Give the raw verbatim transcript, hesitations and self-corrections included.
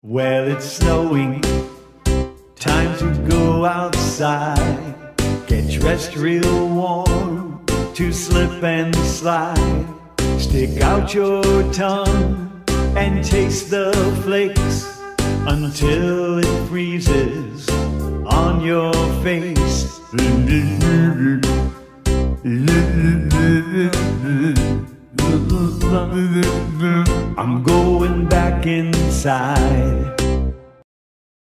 Well, it's snowing, time to go outside. Get dressed real warm to slip and slide. Stick out your tongue and taste the flakes until it freezes on your face. I'm going back inside.